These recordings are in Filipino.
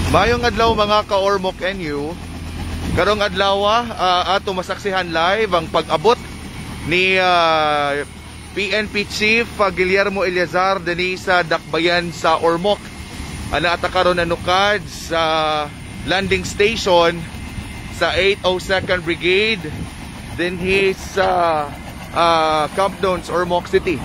Mayong adlaw mga ka-Ormoc NU. Karong adlaw ato masaksihan live ang pag-abot ni PNP Chief Guillermo Eleazar dinhi sa Dakbayan sa Ormoc. Ana ata karon nanukad sa landing station sa 802nd Brigade dinhi sa Camp Downs, Ormoc City.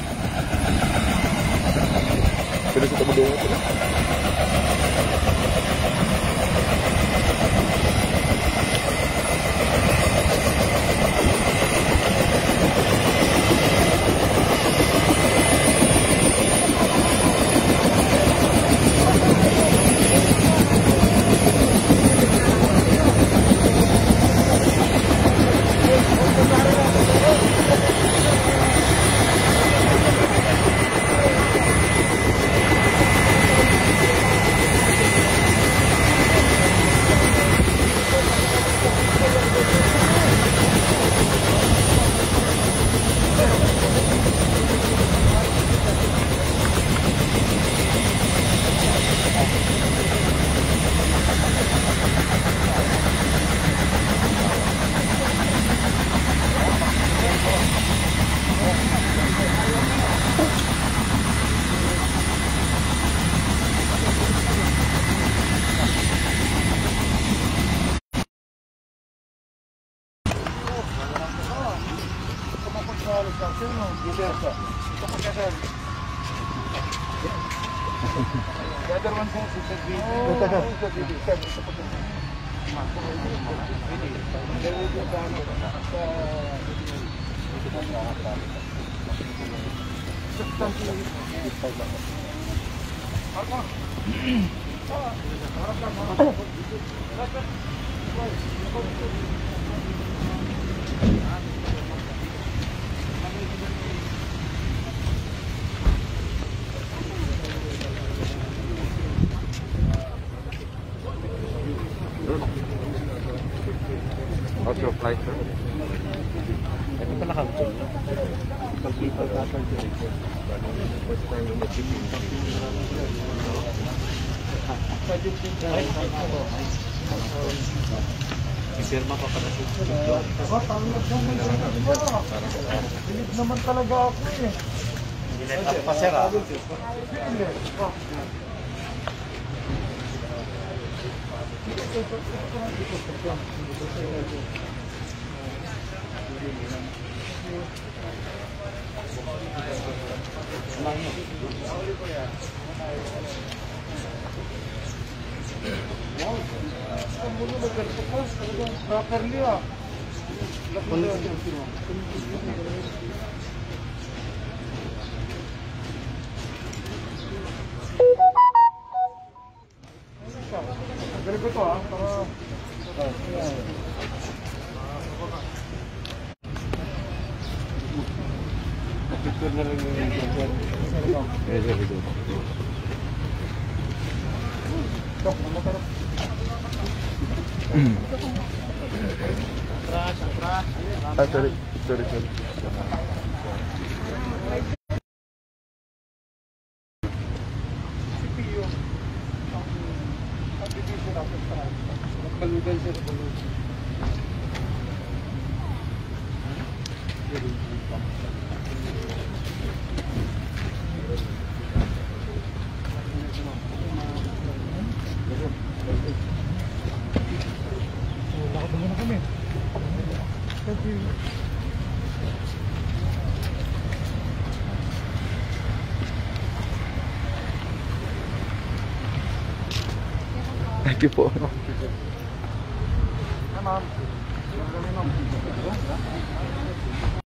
How's your flight, sir? Ito pala cancel. Pag-people after the first time in the shipping. Isirma pa pala siya. Bilib naman talaga ako eh. Bilet up pa, sir, ah. Properly ah. Ganito ko ah, para picture na lang yung picture. Yes, sir, video. Tok, mamotor. Sorry. CPU. Ang division natin sa balugan siya sa balugan. Nakabunga na kami. Thank you. Thank you po. Ma'am.